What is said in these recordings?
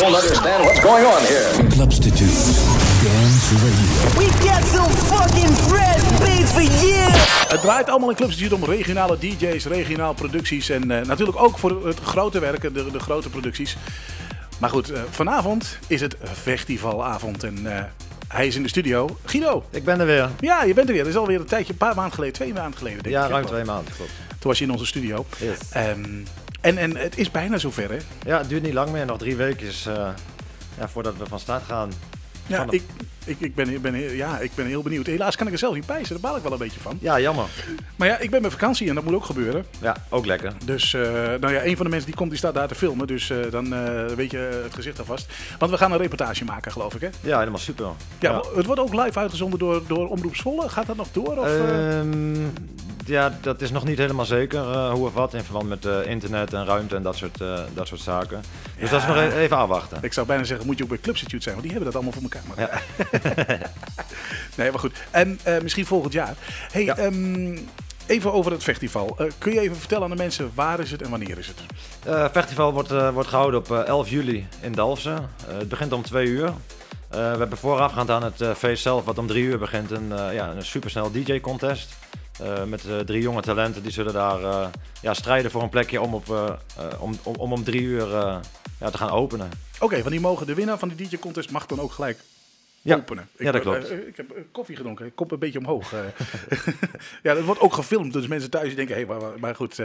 don't understand what's going on here. Clubstitute Dance Radio. We got some fucking fresh beats for you. Het draait allemaal in Clubstitute om regionale DJ's, regionaal producties en natuurlijk ook voor het grote werken, de grote producties. Maar goed, vanavond is het festivalavond en hij is in de studio. Guido. Ik ben er weer. Ja, je bent er weer. Dat is alweer een tijdje, een paar maanden geleden, 2 maanden geleden denk ik. Ja, ruim 2 maanden, klopt. Toen was je in onze studio. Yes. En het is bijna zover, hè? Ja, het duurt niet lang meer. Nog 3 weken voordat we van start gaan. Ja, ik ben heel benieuwd. Helaas kan ik er zelf niet bij zijn. Daar baal ik wel een beetje van. Ja, jammer. Maar ja, ik ben met vakantie en dat moet ook gebeuren. Ja, ook lekker. Dus, een van de mensen die komt, die staat daar te filmen. Dus dan weet je het gezicht alvast. Want we gaan een reportage maken, geloof ik, hè? Ja, helemaal super. Ja. Het wordt ook live uitgezonden door Omroep Zwolle. Gaat dat nog door? Of, Ja, dat is nog niet helemaal zeker hoe of wat in verband met internet en ruimte en dat soort zaken. Dus dat is nog even afwachten. Ik zou bijna zeggen, moet je ook bij Clubstitute zijn, want die hebben dat allemaal voor elkaar. Maar... Ja. Nee, maar goed. En misschien volgend jaar. Hey, ja. Even over het festival. Kun je even vertellen aan de mensen, waar is het en wanneer is het? Het festival wordt gehouden op 11 juli in Dalfsen. Het begint om 2 uur. We hebben voorafgaand aan het feest zelf, wat om 3 uur begint, een supersnel DJ-contest. Met 3 jonge talenten die zullen daar strijden voor een plekje om 3 uur te gaan openen. Oké, want die mogen de winnaar van die DJ-contest mag dan ook gelijk openen. Ja, dat klopt. Ik heb koffie gedronken, ik kom een beetje omhoog. Ja, dat wordt ook gefilmd, dus mensen thuis denken, hé, maar goed.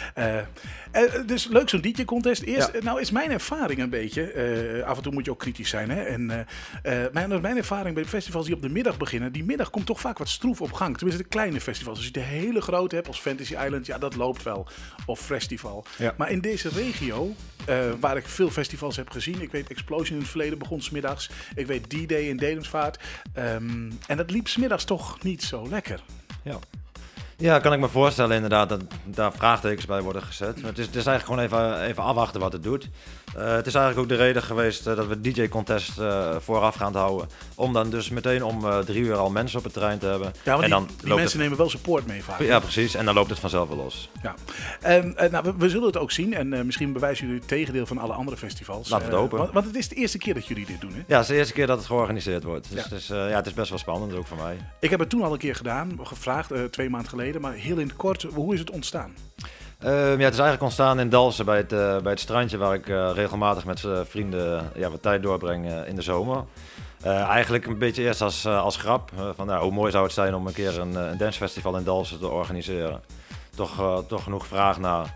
Dus leuk zo'n DJ-contest. Eerst, nou is mijn ervaring een beetje, af en toe moet je ook kritisch zijn, hè. En mijn ervaring bij de festivals die op de middag beginnen, die middag komt toch vaak wat stroef op gang. Tenminste de kleine festivals. Als je de hele grote hebt, als Fantasy Island, ja, dat loopt wel. Of Festival. Ja. Maar in deze regio, waar ik veel festivals heb gezien, ik weet Explosion in het verleden begon 's middags. Ik weet D-Day in Dedemsvaart. En dat liep 's middags toch niet zo lekker. Ja, kan ik me voorstellen inderdaad dat daar vraagtekens bij worden gezet. Maar het is eigenlijk gewoon even afwachten wat het doet. Het is eigenlijk ook de reden geweest dat we DJ-contest vooraf gaan houden. Om dan dus meteen om 3 uur al mensen op het terrein te hebben. Ja, want die mensen nemen wel support mee vaak. Ja, precies. En dan loopt het vanzelf wel los. Ja. We zullen het ook zien. En misschien bewijzen jullie het tegendeel van alle andere festivals. Laten we het hopen. Want het is de eerste keer dat jullie dit doen, hè? Ja, het is de eerste keer dat het georganiseerd wordt. Dus het is best wel spannend, ook voor mij. Ik heb het toen al een keer gedaan, gevraagd, 2 maanden geleden. Maar heel in het kort, hoe is het ontstaan? Het is eigenlijk ontstaan in Dalfsen bij het strandje waar ik regelmatig met vrienden wat tijd doorbreng in de zomer. Eigenlijk een beetje eerst als grap. Hoe mooi zou het zijn om een keer een dancefestival in Dalfsen te organiseren. Toch genoeg vraag naar.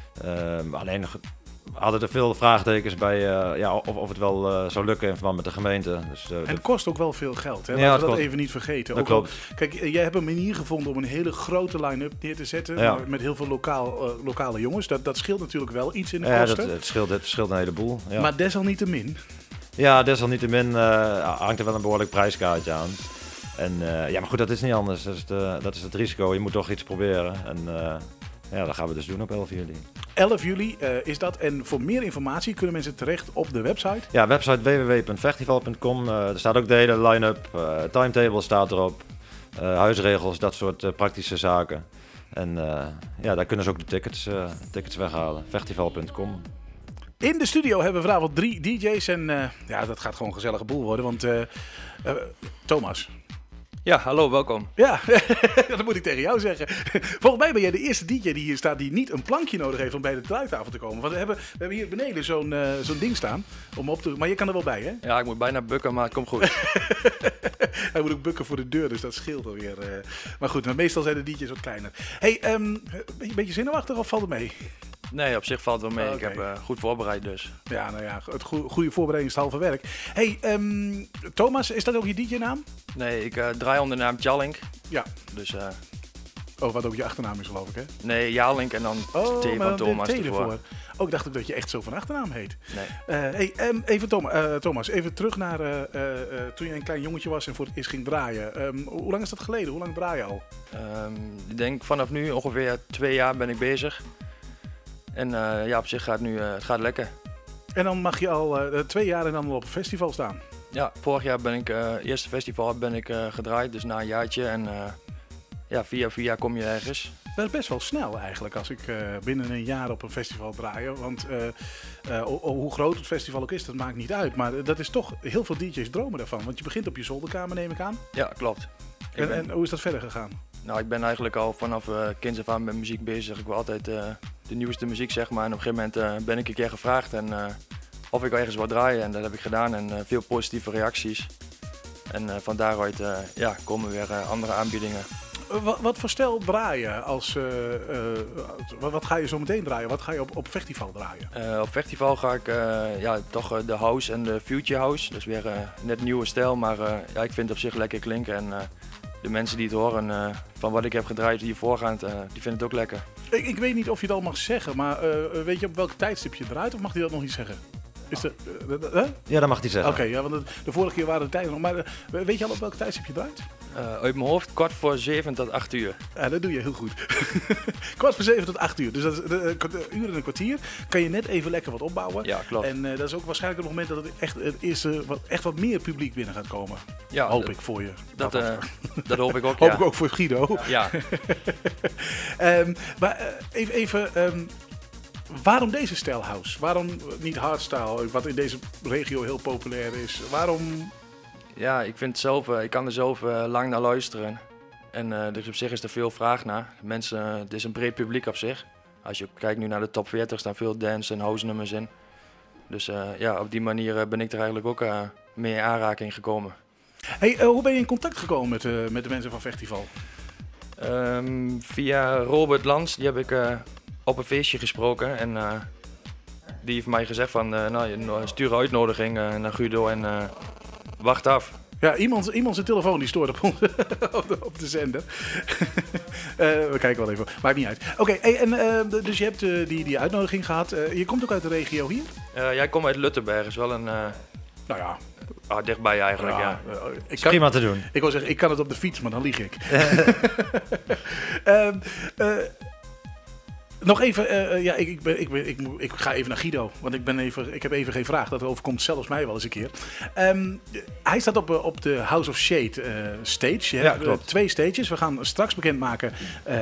Alleen hadden er veel vraagtekens bij of het wel zou lukken in verband met de gemeente. Dus, en het kost ook wel veel geld, hè? Ja, Laten we dat even niet vergeten. Dat klopt. Kijk, jij hebt een manier gevonden om een hele grote line-up neer te zetten. Ja. Met heel veel lokale jongens. Dat scheelt natuurlijk wel iets in de kosten. Het scheelt een heleboel. Ja. Maar desalniettemin. Ja, desalniettemin hangt er wel een behoorlijk prijskaartje aan. En, maar goed, dat is niet anders. Dat is het risico. Je moet toch iets proberen. En dat gaan we dus doen op 11 juli. 11 juli is dat. En voor meer informatie kunnen mensen terecht op de website? Ja, website www.festival.com. Er staat ook de hele line-up. Timetable staat erop. Huisregels, dat soort praktische zaken. En daar kunnen ze ook de tickets weghalen. Festival.com. In de studio hebben we vanavond 3 DJ's. En dat gaat gewoon een gezellige boel worden. Want Thomas... Ja, hallo, welkom. Ja, dat moet ik tegen jou zeggen. Volgens mij ben jij de eerste DJ die hier staat die niet een plankje nodig heeft om bij de draaitafel te komen. Want we hebben hier beneden zo'n ding staan. Maar je kan er wel bij, hè? Ja, ik moet bijna bukken, maar het komt goed. Hij moet ook bukken voor de deur, dus dat scheelt alweer. Maar goed, maar meestal zijn de DJ's wat kleiner. Hey, ben je een beetje zenuwachtig of valt het mee? Nee, op zich valt het wel mee. Okay. Ik heb goed voorbereid dus. Ja, het goede voorbereiding is het halve werk. Hey, Thomas, is dat ook je DJ-naam? Nee, ik draai onder de naam Tjalink. Ja. Dus... wat ook je achternaam is, geloof ik, hè? Nee, Jalink en dan T van Thomas ervoor. Ik dacht ook dat je echt zo van achternaam heet. Nee. Even Thomas, even terug naar toen je een klein jongetje was en voor het eerst ging draaien. Hoe lang is dat geleden? Hoe lang draai je al? Ik denk vanaf nu ongeveer 2 jaar ben ik bezig. En op zich gaat het gaat lekker. En dan mag je al 2 jaar en dan op een festival staan? Ja, vorig jaar ben ik, eerste festival ben ik gedraaid, dus na een jaartje. En via kom je ergens. Dat is best wel snel eigenlijk als ik binnen een jaar op een festival draai. Want hoe groot het festival ook is, dat maakt niet uit. Maar dat is toch, heel veel DJ's dromen daarvan. Want je begint op je zolderkamer, neem ik aan. Ja, klopt. En hoe is dat verder gegaan? Nou, ik ben eigenlijk al vanaf kinds af aan met muziek bezig. Ik wil altijd de nieuwste muziek, zeg maar. En op een gegeven moment ben ik een keer gevraagd of ik ergens wou draaien. En dat heb ik gedaan en veel positieve reacties. En van daaruit komen weer andere aanbiedingen. Wat voor stijl draaien? Wat ga je zo meteen draaien? Wat ga je op festival draaien? Op festival ga ik toch de house en de future house. Dus weer net een nieuwe stijl, maar ik vind het op zich lekker klinken. En de mensen die het horen van wat ik heb gedraaid hier voorgaand, die vinden het ook lekker. Ik weet niet of je het al mag zeggen, maar weet je op welk tijdstip je draait of mag hij dat nog niet zeggen? Ja, dat mag hij zeggen. Oké, ja, want de vorige keer waren de tijden nog. Maar weet je al op welk tijdstip je draait? Uit mijn hoofd 7:15 tot 8 uur. Ja, dat doe je heel goed. 7:15 tot 8 uur. Dus dat is een uur en een kwartier. Kan je net even lekker wat opbouwen. Ja, klopt. En dat is ook waarschijnlijk het moment dat het echt wat meer publiek binnen gaat komen. Ja, hoop ik voor je. Dat hoop ik ook, hoop ik ook voor Guido. Ja. Maar even... waarom deze stijl house? Waarom niet hardstyle, wat in deze regio heel populair is? Waarom... Ja, ik vind het zelf, ik kan er zelf lang naar luisteren. En dus op zich is er veel vraag naar. Mensen, het is een breed publiek op zich. Als je kijkt nu naar de top 40, staan veel dance en house nummers in. Dus op die manier ben ik er eigenlijk ook mee in aanraking gekomen. Hey, hoe ben je in contact gekomen met de mensen van Festival? Via Robert Lans, die heb ik op een feestje gesproken. En die heeft mij gezegd van, stuur een uitnodiging naar Guido en wacht af. Ja, iemand zijn telefoon die stoort op de zender. We kijken wel even. Maakt niet uit. Oké, dus je hebt die uitnodiging gehad. Je komt ook uit de regio hier? Jij komt uit Luttenberg. Is wel een... nou ja... dichtbij eigenlijk, ja. Prima te doen. Ik wil zeggen, ik kan het op de fiets, maar dan lieg ik. Nog even, ik ga even naar Guido, want ik heb even geen vraag. Dat overkomt zelfs mij wel eens een keer. Hij staat op de House of Shade stage. Je hebt 2 stages. We gaan straks bekendmaken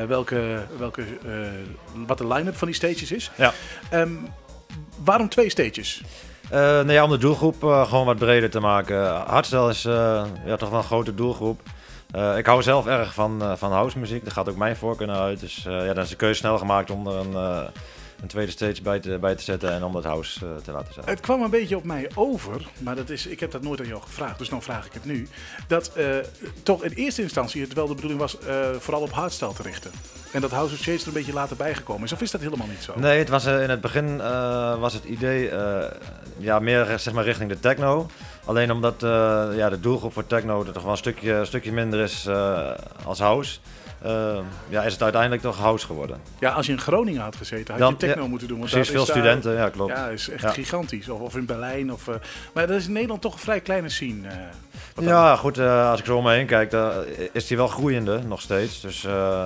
wat de line-up van die stages is. Ja. Waarom 2 stages? Om de doelgroep gewoon wat breder te maken. Hardstyle is toch wel een grote doelgroep. Ik hou zelf erg van house muziek, daar gaat ook mijn voorkeur naar uit. Dus dan is de keuze snel gemaakt om er een tweede stage bij te zetten en om dat house te laten zijn. Het kwam een beetje op mij over, maar ik heb dat nooit aan jou gevraagd, dus dan vraag ik het nu. Dat toch in eerste instantie het wel de bedoeling was vooral op hardstyle te richten. En dat House of Shades er een beetje later bijgekomen is. Of is dat helemaal niet zo? Nee, het was, in het begin was het idee meer zeg maar, richting de techno. Alleen omdat de doelgroep voor techno er toch wel een stukje minder is als house. Is het uiteindelijk toch house geworden. Ja, als je in Groningen had gezeten, had je techno moeten doen. Want precies, veel studenten, ja klopt. Ja, is echt gigantisch. Of in Berlijn. Maar dat is in Nederland toch een vrij kleine scene. Goed, als ik zo om me heen kijk, is die wel groeiende nog steeds. Dus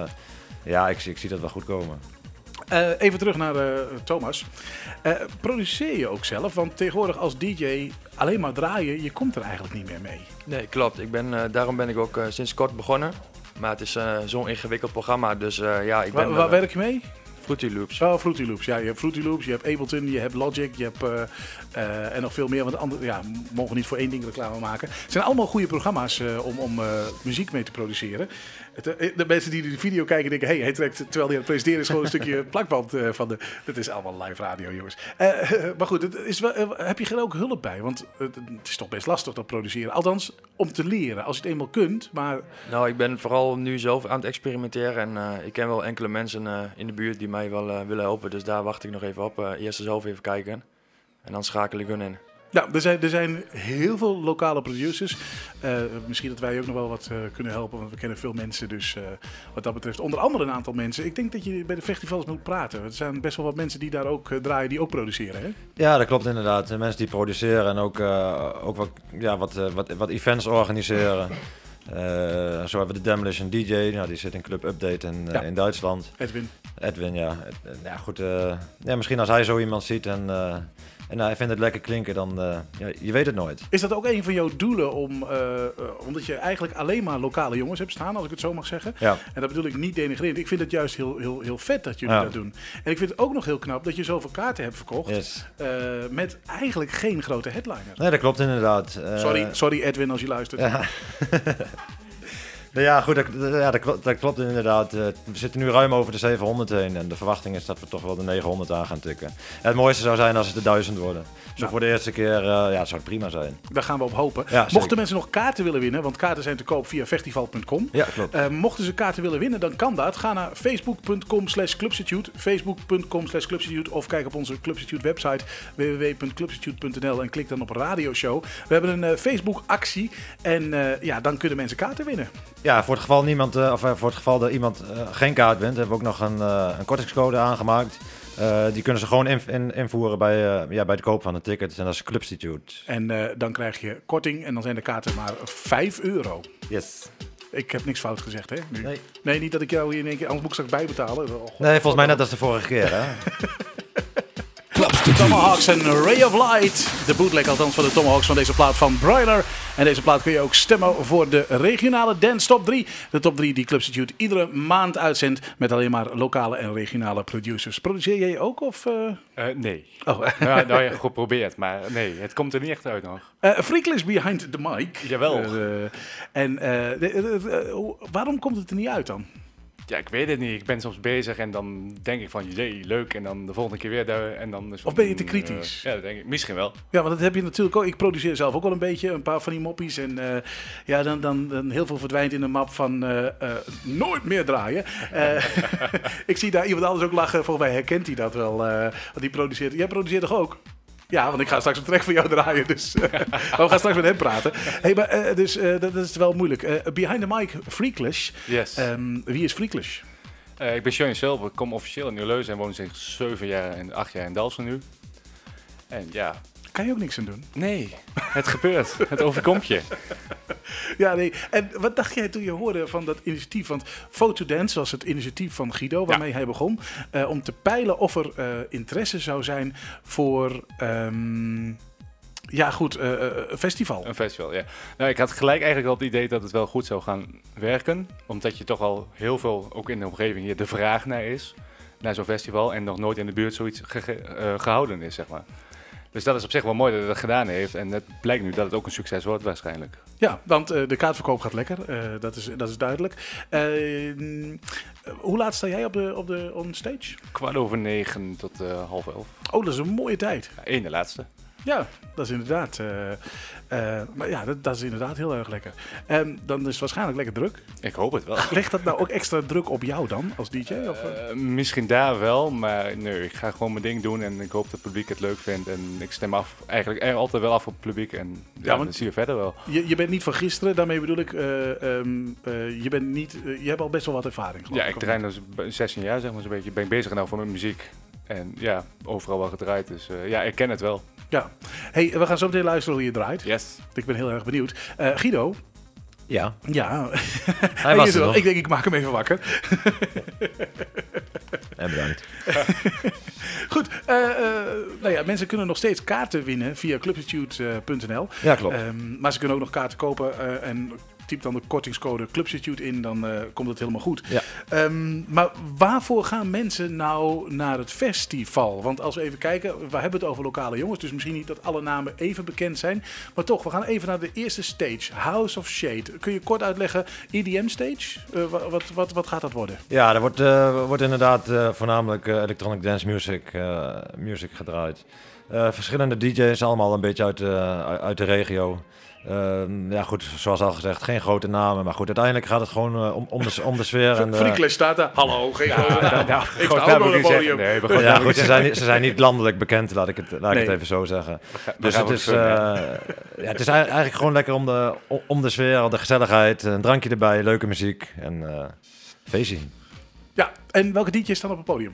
ik zie dat wel goed komen. Even terug naar Thomas. Produceer je ook zelf? Want tegenwoordig als DJ alleen maar draaien, je komt er eigenlijk niet meer mee. Nee, klopt. Daarom ben ik ook sinds kort begonnen. Maar het is zo'n ingewikkeld programma, dus ik ben... Waar werk je mee? Fruity Loops. Oh, Fruity Loops. Ja, je hebt Fruity Loops, je hebt Ableton, je hebt Logic, je hebt en nog veel meer. Want mogen niet voor één ding reclame maken. Het zijn allemaal goede programma's om muziek mee te produceren. De mensen die de video kijken denken, hij trekt terwijl hij aan het presenteren is gewoon een stukje plakband van de... Dat is allemaal live radio, jongens. Maar goed, heb je er ook hulp bij? Want het is toch best lastig dat produceren. Althans, om te leren, als je het eenmaal kunt, maar... Nou, ik ben vooral nu zelf aan het experimenteren en ik ken wel enkele mensen in de buurt die mij wel willen helpen. Dus daar wacht ik nog even op. Eerst zelf even kijken en dan schakel ik hun in. Ja, er zijn heel veel lokale producers. Misschien dat wij ook nog wel wat kunnen helpen, want we kennen veel mensen. Dus wat dat betreft, onder andere een aantal mensen. Ik denk dat je bij de festivals moet praten. Er zijn best wel wat mensen die daar ook draaien, die ook produceren. Hè? Ja, dat klopt inderdaad. De mensen die produceren en ook wat events organiseren. Zo hebben we de Demolition DJ, die zit in Club Update in Duitsland. Edwin, ja. Ja, goed. Misschien als hij zo iemand ziet en en hij vindt het lekker klinken, dan je weet het nooit. Is dat ook een van jouw doelen omdat je eigenlijk alleen maar lokale jongens hebt staan, als ik het zo mag zeggen? Ja. En dat bedoel ik niet denigrerend. Ik vind het juist heel vet dat jullie dat doen. En ik vind het ook nog heel knap dat je zoveel kaarten hebt verkocht met eigenlijk geen grote headliners. Nee, dat klopt inderdaad. Sorry Edwin als je luistert. Ja. Ja, goed, dat klopt inderdaad. We zitten nu ruim over de 700 heen en de verwachting is dat we toch wel de 900 aan gaan tikken. En het mooiste zou zijn als het de 1000 worden. Zo voor de eerste keer zou het prima zijn. Daar gaan we op hopen. Ja, mochten mensen nog kaarten willen winnen, want kaarten zijn te koop via festival.com. Ja, klopt. Mochten ze kaarten willen winnen, dan kan dat. Ga naar facebook.com/clubstitute, facebook.com/clubstitute of kijk op onze Clubstitute website www.clubstitute.nl en klik dan op radioshow. We hebben een Facebook actie en dan kunnen mensen kaarten winnen. Ja, voor het geval dat iemand geen kaart wint, hebben we ook nog een kortingscode aangemaakt. Die kunnen ze gewoon invoeren bij de koop van een ticket. En dat is Clubstitute. En dan krijg je korting en dan zijn de kaarten maar €5. Yes. Ik heb niks fout gezegd, hè? Nu. Nee, niet dat ik jou hier in één keer... Anders moet ik straks bijbetalen. Nee, volgens mij net als de vorige keer, hè? Tomahawks en Ray of Light. De bootleg althans van de Tomahawks van deze plaat van Broiler. En deze plaat kun je ook stemmen voor de regionale Dance Top 3. De top 3 die Clubstitute iedere maand uitzendt met alleen maar lokale en regionale producers. Produceer jij ook of... Nee. Oh. Nou, geprobeerd, maar nee, het komt er niet echt uit nog. Freakless behind the mic. Jawel. Waarom komt het er niet uit dan? Ja, ik weet het niet. Ik ben soms bezig en dan denk ik van, jee, leuk. En dan de volgende keer weer daar. En dan of ben je te kritisch? Ja, dat denk ik. Misschien wel. Ja, want dat heb je natuurlijk ook. Ik produceer zelf ook wel een paar van die moppies. En dan heel veel verdwijnt in de map van nooit meer draaien. Ik zie daar iemand anders ook lachen. Volgens mij herkent hij dat wel. Want die produceert. Jij produceert toch ook? Ja, want ik ga straks een track van jou draaien, dus we gaan straks met hem praten. Hey, maar, dat is wel moeilijk. Behind the mic, Freakless. Yes. Wie is Freakless? Ik ben Johnny Silver, ik kom officieel in Nieuw-Leuzen en woon sinds 7 jaar en 8 jaar in Dalfsen nu. En ja... Kan je ook niks aan doen? Nee, het gebeurt. Het overkomt je. Ja, nee. En wat dacht jij toen je hoorde van dat initiatief? Want Photodance was het initiatief van Guido, waarmee hij begon. Om te peilen of er interesse zou zijn voor... een festival. Een festival, ja. Nou, ik had gelijk eigenlijk al het idee dat het wel goed zou gaan werken. Omdat je toch al heel veel, ook in de omgeving hier, de vraag naar is. Naar zo'n festival. En nog nooit in de buurt zoiets gehouden is, zeg maar. Dus dat is op zich wel mooi dat hij dat gedaan heeft. En het blijkt nu dat het ook een succes wordt waarschijnlijk. Ja, want de kaartverkoop gaat lekker. Dat is duidelijk. Hoe laat sta jij on stage? 9:15 tot 10:30. Oh, dat is een mooie tijd. Ja, één de laatste. Ja, dat is inderdaad. Maar ja, dat is inderdaad heel erg lekker. Dan is het waarschijnlijk lekker druk. Ik hoop het wel. Legt dat nou ook extra druk op jou dan, als DJ? Misschien daar wel, maar nee, ik ga gewoon mijn ding doen en ik hoop dat het publiek het leuk vindt. En ik stem eigenlijk altijd wel af op het publiek en dan zie je verder wel. Je bent niet van gisteren, daarmee bedoel ik, je hebt al best wel wat ervaring. Ja, ik train dus 16 jaar, zeg maar zo'n beetje. Ben ik bezig nou voor mijn muziek. En ja, overal wel gedraaid, dus ik ken het wel. Ja. Hey, we gaan zo meteen luisteren hoe je draait. Yes. Ik ben heel erg benieuwd. Guido? Ja. Ja. Hij was er wel. Ik denk, ik maak hem even wakker. En bedankt. Goed. Mensen kunnen nog steeds kaarten winnen via clubstitute.nl. Ja, klopt. Maar ze kunnen ook nog kaarten kopen en... Typ dan de kortingscode Clubstitute in, dan komt het helemaal goed. Ja. Maar waarvoor gaan mensen nou naar het festival? Want als we even kijken, we hebben het over lokale jongens, dus misschien niet dat alle namen even bekend zijn. Maar toch, we gaan even naar de eerste stage, House of Shade. Kun je kort uitleggen, EDM stage? Wat gaat dat worden? Ja, er wordt inderdaad voornamelijk electronic dance music gedraaid. Verschillende DJ's, allemaal een beetje uit de regio. Goed, zoals al gezegd, geen grote namen. Maar goed, uiteindelijk gaat het gewoon om de sfeer. Freakless staat er. Hallo, geen grote namen. Ik sta ook op het podium. Ja, goed, ze zijn niet landelijk bekend, laat ik het even zo zeggen. Dus het is eigenlijk gewoon lekker om de sfeer, de gezelligheid. Een drankje erbij, leuke muziek en feestje. Ja, en welke DJ's staan op het podium?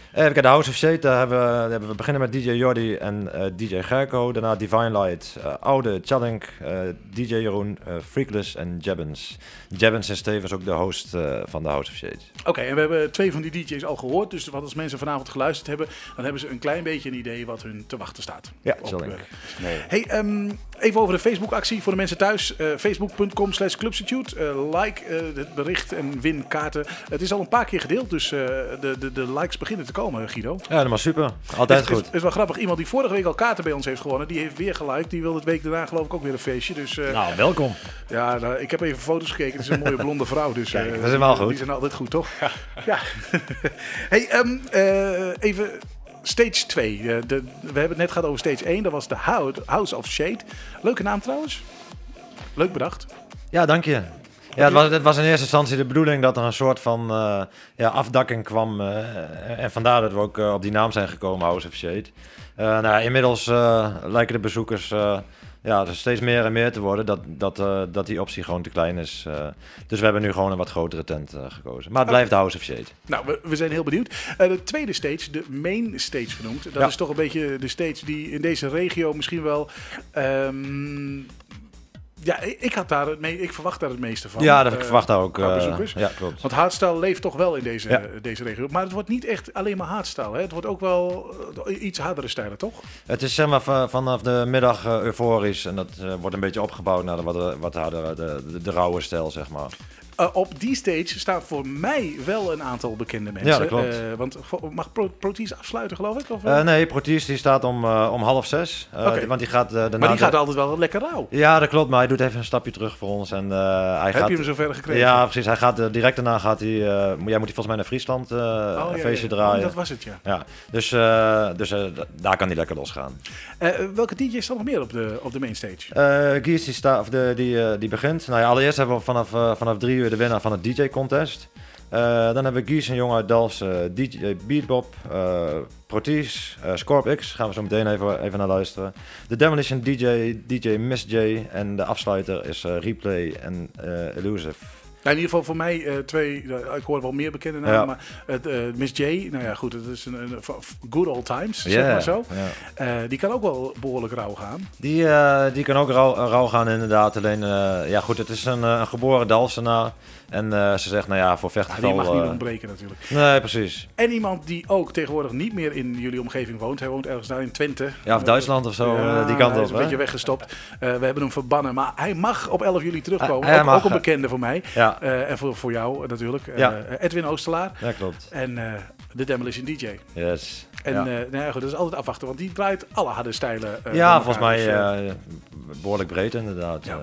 Even kijken, de House of Shade, daar hebben we beginnen met DJ Jordi en DJ Gerco. Daarna Divine Light, Oude, Challenge, DJ Jeroen, Freakless en Jabbens. Jabbens is tevens ook de host van de House of Shade. Oké, en we hebben 2 van die DJ's al gehoord. Dus wat als mensen vanavond geluisterd hebben, dan hebben ze een klein beetje een idee wat hun te wachten staat. Ja, Challenge. Hey, even over de Facebook-actie voor de mensen thuis. Facebook.com/Clubstitute. Like het bericht en win kaarten. Het is al een paar keer gedeeld, dus de likes beginnen te komen, Guido. Ja, dat was super. Altijd goed. Het is wel grappig. Iemand die vorige week al kaarten bij ons heeft gewonnen, die heeft weer geliked. Die wil het week daarna geloof ik ook weer een feestje. Dus, nou, welkom. Ja, ik heb even foto's gekeken. Het is een mooie blonde vrouw. Dus, kijk, dat is wel goed. Die zijn altijd goed, toch? Ja. Hey, even stage 2. We hebben het net gehad over stage 1. Dat was de House of Shade. Leuke naam trouwens. Leuk bedacht. Ja, dank je. Ja, het was in eerste instantie de bedoeling dat er een soort van afdakking kwam. En vandaar dat we ook op die naam zijn gekomen, House of Shade. Inmiddels lijken de bezoekers er steeds meer en meer te worden dat die optie gewoon te klein is. Dus we hebben nu gewoon een wat grotere tent gekozen. Maar het blijft de House of Shade. Nou, we zijn heel benieuwd. De tweede stage, de main stage genoemd. Dat is toch een beetje de stage die in deze regio misschien wel... Ja, ik verwacht daar het meeste van. Ja, ik verwacht daar ook. Ja, klopt. Want hardstyle leeft toch wel in deze regio. Maar het wordt niet echt alleen maar hardstyle. Hè? Het wordt ook wel iets hardere stijlen, toch? Het is zeg maar vanaf de middag euforisch. En dat wordt een beetje opgebouwd naar de wat hardere, de rauwe stijl, zeg maar. Op die stage staan voor mij wel een aantal bekende mensen. Ja, dat klopt. Want mag Protease afsluiten, geloof ik? Of, nee, Protease die staat om 5:30. Okay. Want die gaat maar die gaat altijd wel lekker rauw. Ja, dat klopt. Maar hij doet even een stapje terug voor ons. En, Heb je hem zover gekregen? Ja, precies. Hij gaat direct daarna gaat hij... moet hij volgens mij naar Friesland een feestje draaien. Oh, dat was het, ja. Dus daar kan hij lekker losgaan. Welke DJ's staan nog meer op de mainstage? Gies die begint. Nou ja, allereerst hebben we vanaf 3 uur de winnaar van het DJ-contest. Dan hebben we Gies, een jongen uit Dalfsen, DJ Beatbop, Protease, Scorp-X, gaan we zo meteen even naar luisteren. De Demolition DJ Miss J en de afsluiter is Replay en Elusive. Nou, in ieder geval voor mij 2, ik hoor wel meer bekende namen, maar Miss J, nou ja goed, het is een good old times, zeg maar zo. Yeah. Die kan ook wel behoorlijk rauw gaan. Die kan ook rauw gaan inderdaad, alleen ja goed, het is een geboren Dalfsenaar. En ze zegt, nou ja, voor Vechterval... die mag niet ontbreken natuurlijk. Nee, precies. En iemand die ook tegenwoordig niet meer in jullie omgeving woont. Hij woont ergens daar in Twente. Ja, of Duitsland of zo, die kant op. Hij is een beetje weggestopt. We hebben hem verbannen. Maar hij mag op 11 juli terugkomen. Ook een bekende voor mij. Ja. En voor jou natuurlijk. Ja. Edwin Oosterlaar. Ja, klopt. En de Demolition DJ. Yes. En nou ja, goed, dat is altijd afwachten. Want die draait alle harde stijlen. Ja, volgens mij behoorlijk breed inderdaad. Ja.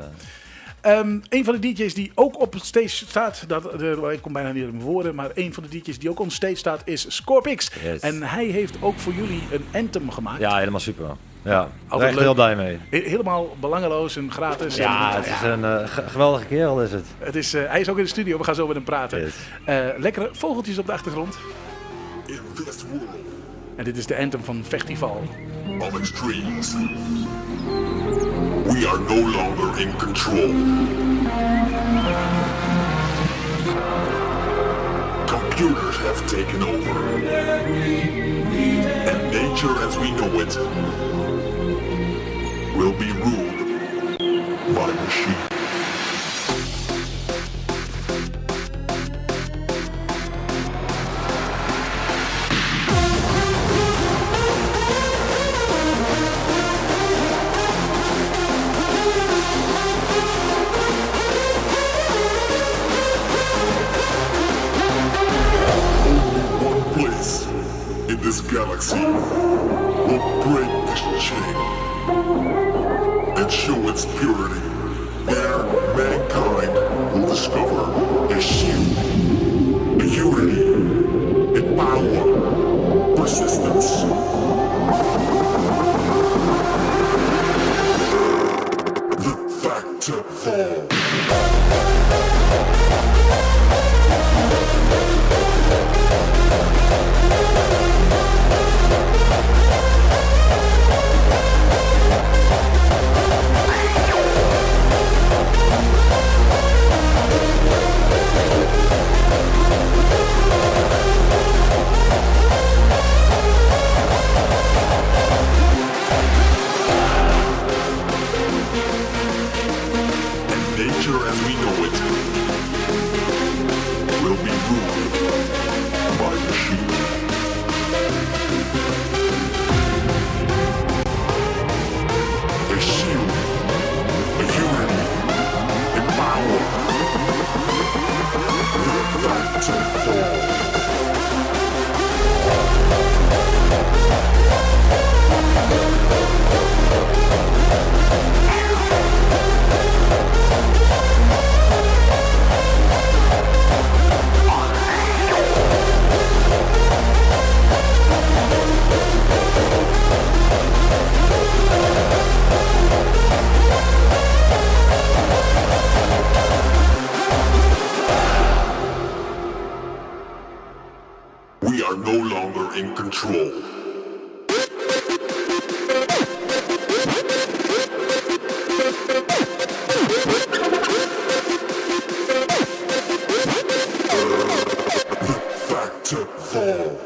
Een van de DJ's die ook op het stage staat, ik kom bijna niet uit mijn woorden, maar een van de DJ's die ook op het stage staat is Scorp-X. Yes. En hij heeft ook voor jullie een anthem gemaakt. Ja, helemaal super. Ja, altijd echt heel blij mee. Helemaal belangeloos en gratis. Ja, het is een geweldige kerel is het. Hij is ook in de studio, we gaan zo met hem praten. Yes. Lekkere vogeltjes op de achtergrond. En dit is de anthem van Festival. Of extremes. We are no longer in control. Computers have taken over. And nature as we know it will be ruled by machines. This galaxy will break this chain and show its purity. There, mankind will discover a shield, a unity, a power, persistence. The Factor Fall. future as we know it will be ruled by machine. A shield, a unity, a power, the factor fall. We are no longer in control. The factor fall.